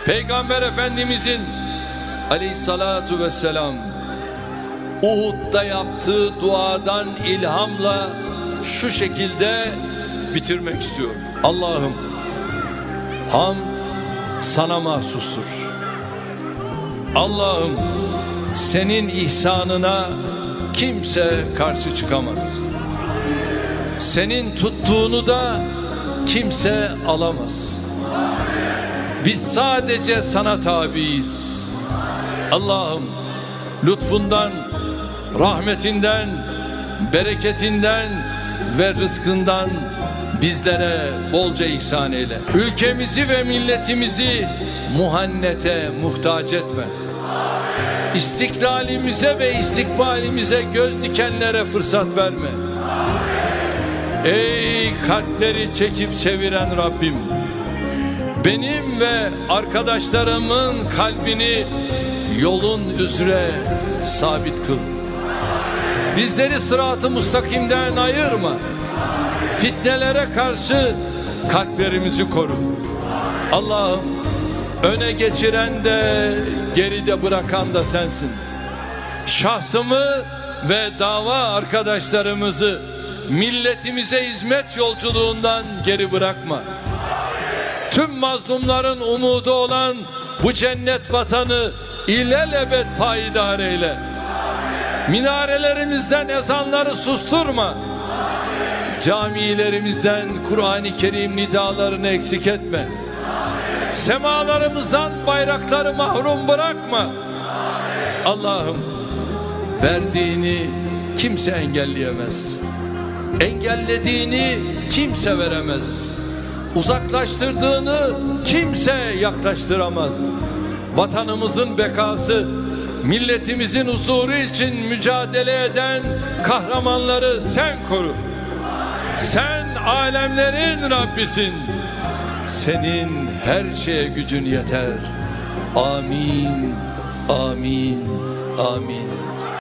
Peygamber Efendimizin aleyhissalatu vesselam Uhud'da yaptığı duadan ilhamla şu şekilde bitirmek istiyorum. Allah'ım, hamd sana mahsustur. Allah'ım, senin ihsanına kimse karşı çıkamaz. Senin tuttuğunu da kimse alamaz. Biz sadece sana tabiiz. Allah'ım, lütfundan, rahmetinden, bereketinden ve rızkından bizlere bolca ihsan eyle. Ülkemizi ve milletimizi muhannete muhtaç etme. İstiklalimize ve istikbalimize göz dikenlere fırsat verme. Ey kalpleri çekip çeviren Rabbim, benim ve arkadaşlarımın kalbini yolun üzere sabit kıl. Bizleri sırat-ı mustakimden ayırma. Fitnelere karşı kalplerimizi koru. Allah'ım, öne geçiren de geride bırakan da sensin. Şahsımı ve dava arkadaşlarımızı milletimize hizmet yolculuğundan geri bırakma. Tüm mazlumların umudu olan bu cennet vatanı ilelebet payidar eyle. Minarelerimizden ezanları susturma. Camilerimizden Kur'an-ı Kerim nidalarını eksik etme. Semalarımızdan bayrakları mahrum bırakma. Allah'ım, verdiğini kimse engelleyemez. Engellediğini kimse veremez. Uzaklaştırdığını kimse yaklaştıramaz. Vatanımızın bekası, milletimizin huzuru için mücadele eden kahramanları sen koru. Sen alemlerin Rabbisin. Senin her şeye gücün yeter. Amin, amin, amin.